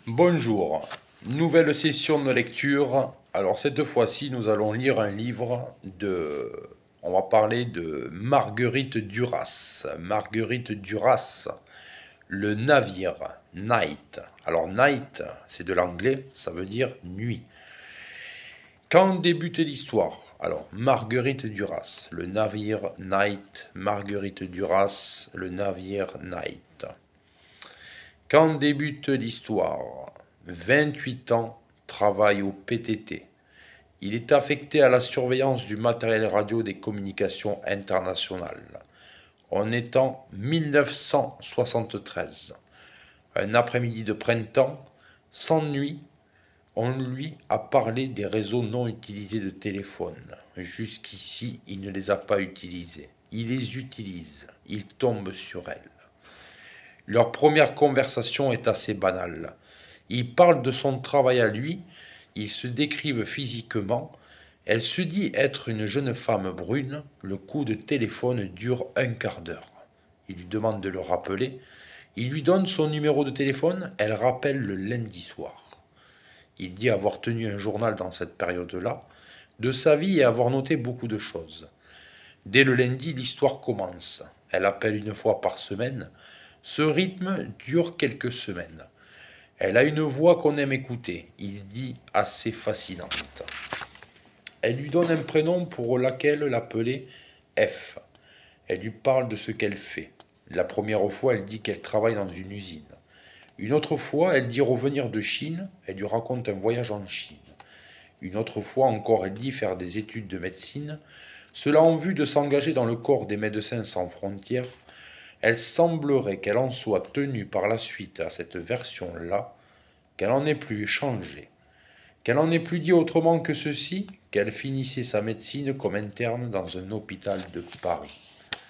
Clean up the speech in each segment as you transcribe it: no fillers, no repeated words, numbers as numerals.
Bonjour, nouvelle session de lecture. Alors cette fois-ci, nous allons lire un livre de... On va parler de Marguerite Duras. Marguerite Duras, Le navire, Night. Alors Night, c'est de l'anglais, ça veut dire nuit. Quand débute l'histoire? Alors Marguerite Duras, Le navire, Night. Marguerite Duras, Le navire, Night. Quand débute l'histoire? 28 ans, travaille au PTT. Il est affecté à la surveillance du matériel radio des communications internationales. On est en 1973. Un après-midi de printemps, sans nuit, on lui a parlé des réseaux non utilisés de téléphone. Jusqu'ici, il ne les a pas utilisés. Il les utilise. Il tombe sur elle. Leur première conversation est assez banale. Ils parlent de son travail à lui, ils se décrivent physiquement. Elle se dit être une jeune femme brune. Le coup de téléphone dure un quart d'heure. Il lui demande de le rappeler. Il lui donne son numéro de téléphone. Elle rappelle le lundi soir. Il dit avoir tenu un journal dans cette période-là de sa vie et avoir noté beaucoup de choses. Dès le lundi, l'histoire commence. Elle appelle une fois par semaine. Ce rythme dure quelques semaines. Elle a une voix qu'on aime écouter, il dit assez fascinante. Elle lui donne un prénom pour lequel l'appeler F. Elle lui parle de ce qu'elle fait. La première fois, elle dit qu'elle travaille dans une usine. Une autre fois, elle dit revenir de Chine, elle lui raconte un voyage en Chine. Une autre fois encore, elle dit faire des études de médecine, cela en vue de s'engager dans le corps des médecins sans frontières. Elle semblerait qu'elle en soit tenue par la suite à cette version-là, qu'elle en ait plus changé, qu'elle en ait plus dit autrement que ceci, qu'elle finissait sa médecine comme interne dans un hôpital de Paris.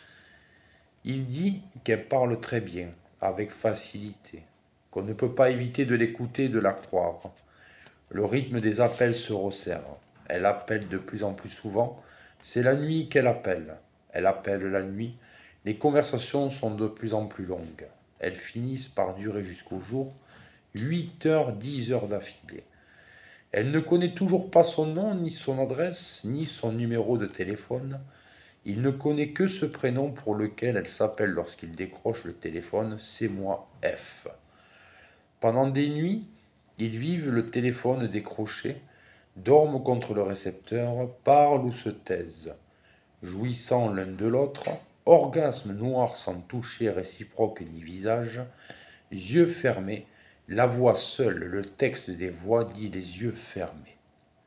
Il dit qu'elle parle très bien, avec facilité, qu'on ne peut pas éviter de l'écouter et de la croire. Le rythme des appels se resserre. Elle appelle de plus en plus souvent. C'est la nuit qu'elle appelle. Elle appelle la nuit. Les conversations sont de plus en plus longues. Elles finissent par durer jusqu'au jour, 8 heures, 10 heures d'affilée. Elle ne connaît toujours pas son nom, ni son adresse, ni son numéro de téléphone. Il ne connaît que ce prénom pour lequel elle s'appelle lorsqu'il décroche le téléphone, c'est moi, F. Pendant des nuits, ils vivent le téléphone décroché, dorment contre le récepteur, parlent ou se taisent, jouissant l'un de l'autre, orgasme noir sans toucher réciproque ni visage, yeux fermés, la voix seule, le texte des voix dit les yeux fermés.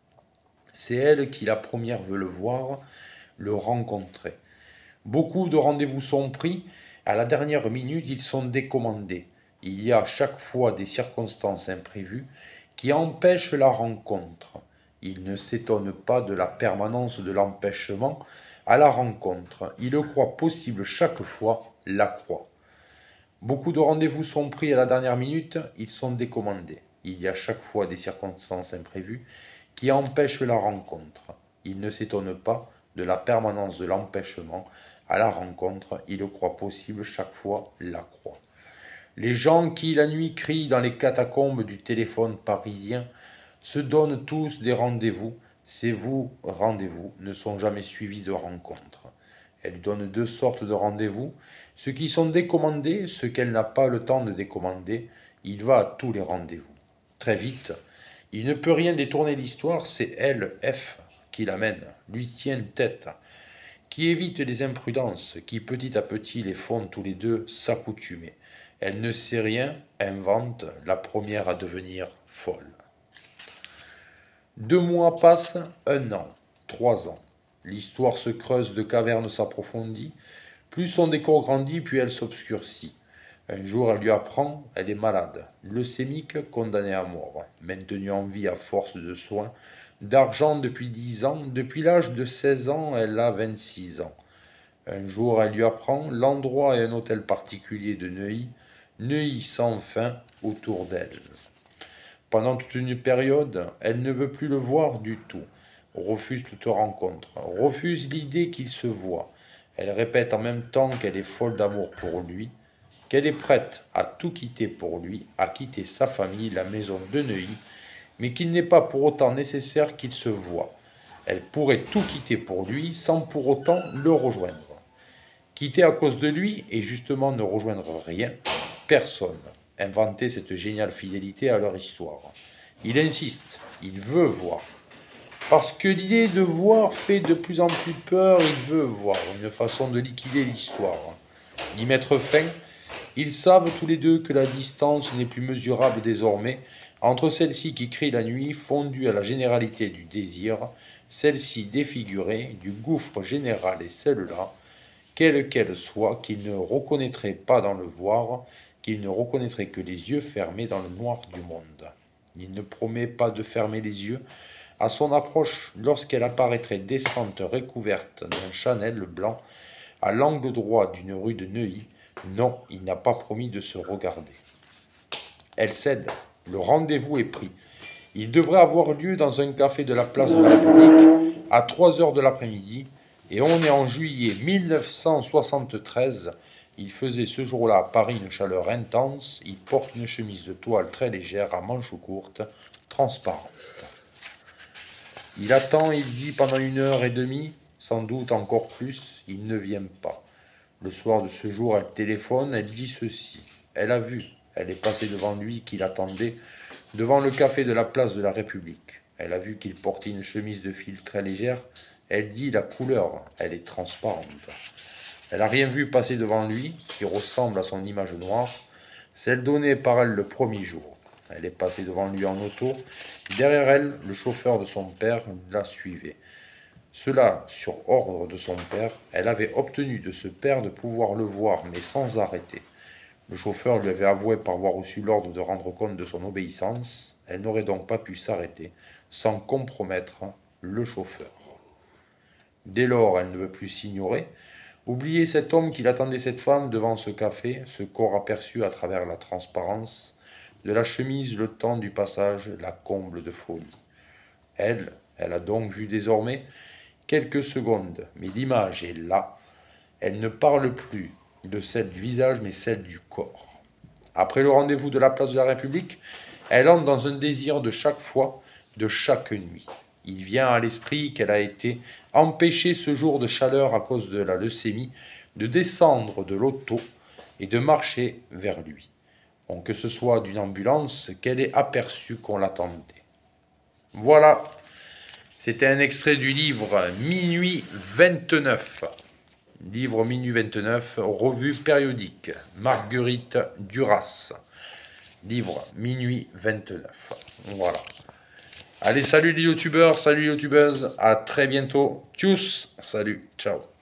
C'est elle qui la première veut le voir, le rencontrer. Beaucoup de rendez-vous sont pris, à la dernière minute ils sont décommandés. Il y a à chaque fois des circonstances imprévues qui empêchent la rencontre. Il ne s'étonne pas de la permanence de l'empêchement à la rencontre. Il le croit possible chaque fois, la croit. Beaucoup de rendez-vous sont pris à la dernière minute, ils sont décommandés. Il y a chaque fois des circonstances imprévues qui empêchent la rencontre. Il ne s'étonne pas de la permanence de l'empêchement à la rencontre, il le croit possible chaque fois, la croit. Les gens qui la nuit crient dans les catacombes du téléphone parisien se donnent tous des rendez-vous. Ces vous rendez-vous ne sont jamais suivis de rencontres. Elle donne deux sortes de rendez-vous, ceux qui sont décommandés, ceux qu'elle n'a pas le temps de décommander. Il va à tous les rendez-vous. Très vite, il ne peut rien détourner l'histoire, c'est elle, F, qui l'amène, lui tient tête, qui évite les imprudences, qui petit à petit les font tous les deux s'accoutumer. Elle ne sait rien, invente, la première à devenir folle. 2 mois passent, 1 an, 3 ans. L'histoire se creuse, de cavernes s'approfondit. Plus son décor grandit, plus elle s'obscurcit. Un jour, elle lui apprend, elle est malade, leucémique, condamnée à mort, maintenue en vie à force de soins, d'argent depuis 10 ans. Depuis l'âge de 16 ans, elle a 26 ans. Un jour, elle lui apprend, l'endroit est un hôtel particulier de Neuilly, Neuilly sans fin autour d'elle. Pendant toute une période, elle ne veut plus le voir du tout, refuse toute rencontre, refuse l'idée qu'il se voit. Elle répète en même temps qu'elle est folle d'amour pour lui. qu'elle est prête à tout quitter pour lui, à quitter sa famille, la maison de Neuilly, mais qu'il n'est pas pour autant nécessaire qu'ils se voient. Elle pourrait tout quitter pour lui sans pour autant le rejoindre. Quitter à cause de lui et justement ne rejoindre rien, personne. Inventer cette géniale fidélité à leur histoire. Il insiste, il veut voir. Parce que l'idée de voir fait de plus en plus peur, il veut voir une façon de liquider l'histoire. D'y mettre fin, ils savent tous les deux que la distance n'est plus mesurable désormais entre celle-ci qui crie la nuit, fondue à la généralité du désir, celle-ci défigurée du gouffre général et celle-là, quelle qu'elle soit, qu'il ne reconnaîtrait pas dans le voir, qu'il ne reconnaîtrait que les yeux fermés dans le noir du monde. Il ne promet pas de fermer les yeux à son approche lorsqu'elle apparaîtrait décente recouverte d'un Chanel blanc à l'angle droit d'une rue de Neuilly. Non, il n'a pas promis de se regarder. Elle cède, le rendez-vous est pris. Il devrait avoir lieu dans un café de la place de la République à 3 heures de l'après-midi, et on est en juillet 1973. Il faisait ce jour-là à Paris une chaleur intense. Il porte une chemise de toile très légère à manches courtes, transparente. Il attend, il dit pendant 1 heure et demie, sans doute encore plus, il ne vient pas. Le soir de ce jour, elle téléphone, elle dit ceci. Elle a vu, elle est passée devant lui qu'il attendait, devant le café de la place de la République. Elle a vu qu'il portait une chemise de fil très légère. Elle dit la couleur, elle est transparente. Elle n'a rien vu passer devant lui, qui ressemble à son image noire, celle donnée par elle le premier jour. Elle est passée devant lui en auto. Derrière elle, le chauffeur de son père la suivait. Cela sur ordre de son père. Elle avait obtenu de ce père de pouvoir le voir, mais sans arrêter. Le chauffeur lui avait avoué par avoir reçu l'ordre de rendre compte de son obéissance. Elle n'aurait donc pas pu s'arrêter sans compromettre le chauffeur. Dès lors, elle ne veut plus s'ignorer. Oublier cet homme qui attendait cette femme devant ce café, ce corps aperçu à travers la transparence de la chemise, le temps du passage, la comble de folie. Elle a donc vu désormais quelques secondes, mais l'image est là. Elle ne parle plus de celle du visage, mais celle du corps. Après le rendez-vous de la place de la République, elle entre dans un désir de chaque fois, de chaque nuit. Il vient à l'esprit qu'elle a été empêchée ce jour de chaleur à cause de la leucémie de descendre de l'auto et de marcher vers lui. Donc que ce soit d'une ambulance, qu'elle ait aperçu qu'on l'attendait. Voilà, c'était un extrait du livre Minuit 29. Livre Minuit 29, revue périodique, Marguerite Duras. Livre Minuit 29. Voilà. Allez, salut les youtubeurs, salut les youtubeuses, à très bientôt. Tchuss, salut, ciao.